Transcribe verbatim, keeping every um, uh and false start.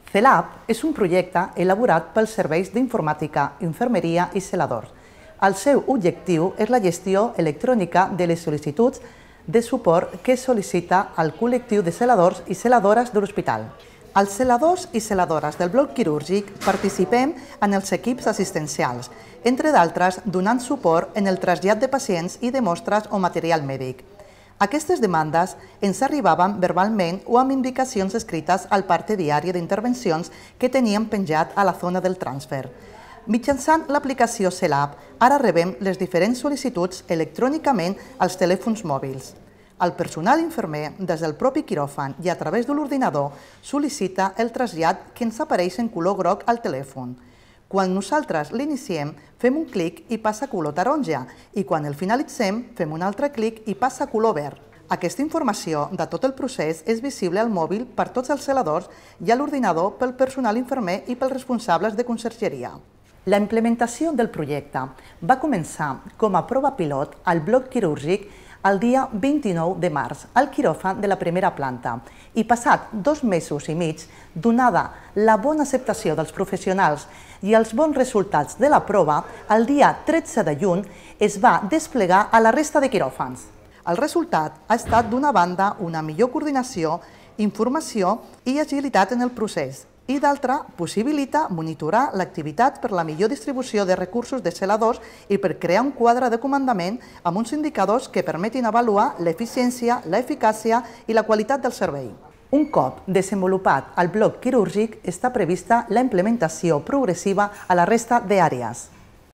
CELAB és un projecte elaborat pels serveis d'informàtica, infermeria i celadors. El seu objectiu és la gestió electrònica de les sol·licituds de suport que sol·licita el col·lectiu de celadors i celadores de l'hospital. Els celadors i celadores del bloc quirúrgic participem en els equips assistencials, entre d'altres donant suport en el trasllat de pacients i de mostres o material mèdic. Aquestes demandes ens arribaven verbalment o amb indicacions escrites al parte diari d'intervencions que teníem penjat a la zona del transfer. Mitjançant l'aplicació CELAB, ara rebem les diferents sol·licituds electrònicament als telèfons mòbils. El personal infermer, des del propi quiròfan i a través de l'ordinador, sol·licita el trasllat que ens apareix en color groc al telèfon. Quan nosaltres l'iniciem, fem un clic i passa a color taronja i quan el finalitzem, fem un altre clic i passa a color verd. Aquesta informació de tot el procés és visible al mòbil per tots els celadors i a l'ordinador pel personal infermer i pels responsables de consergeria. La implementació del projecte va començar com a prova pilot al bloc quirúrgic el dia vint-i-nou de març, al quiròfan de la primera planta, i passat dos mesos i mig, donada la bona acceptació dels professionals i els bons resultats de la prova, el dia tretze de juny es va desplegar a la resta de quiròfans. El resultat ha estat, d'una banda, una millor coordinació, informació i agilitat en el procés, i d'altra, possibilita monitorar l'activitat per la millor distribució de recursos de celadors i per crear un quadre de comandament amb uns indicadors que permetin avaluar l'eficiència, l'eficàcia i la qualitat del servei. Un cop desenvolupat el bloc quirúrgic, està prevista la implementació progressiva a la resta d'àrees.